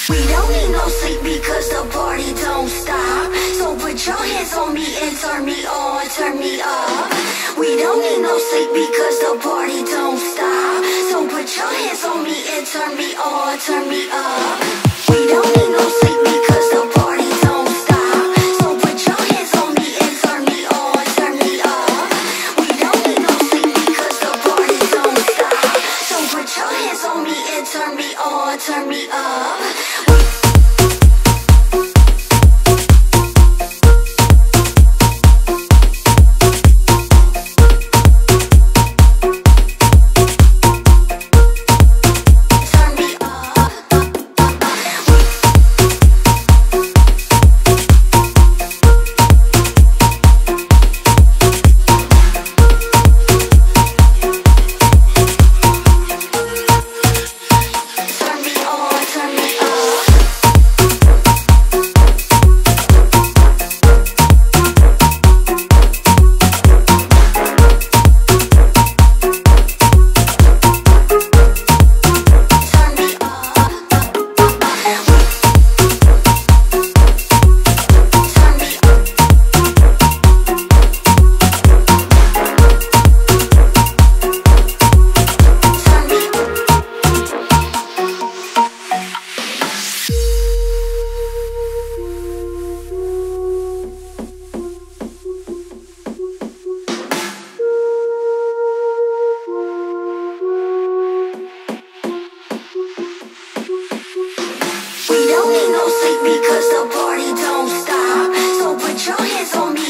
We don't need no sleep because the party don't stop. So put your hands on me and turn me on, turn me up. We don't need no sleep because the party don't stop. So put your hands on me and turn me on, turn me up. We don't need no sleep because the party don't stop. So put your hands on me and turn me on, turn me up. We don't need no sleep because the party don't stop. So put your hands on me and turn me on, turn me up. We don't need no sleep because the party don't stop. So put your hands on me